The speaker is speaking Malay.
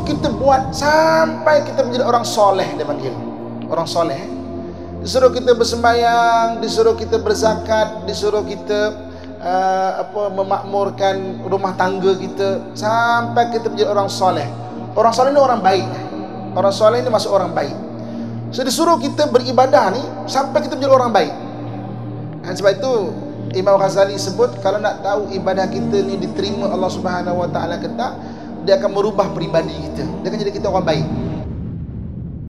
kita buat sampai kita menjadi orang soleh, dia panggil orang soleh. Disuruh kita bersembahyang, disuruh kita berzakat, disuruh kita memakmurkan rumah tangga kita sampai kita menjadi orang soleh. Orang soleh ni orang baik. Orang soleh ni masuk orang baik. So disuruh kita beribadah ni sampai kita menjadi orang baik. Dan sebab itu Imam Ghazali sebut, kalau nak tahu ibadah kita ni diterima Allah Subhanahu Wa Taala ke tak, dia akan merubah peribadi kita. Dia akan jadi kita orang baik.